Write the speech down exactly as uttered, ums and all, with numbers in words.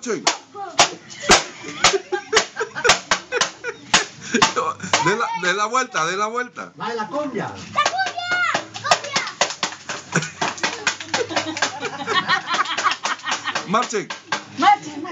marchen. De la, de la vuelta, de la vuelta. Va la cumbia. ¡La cumbia! ¡Cumbia! Marchen. ¡Marchen!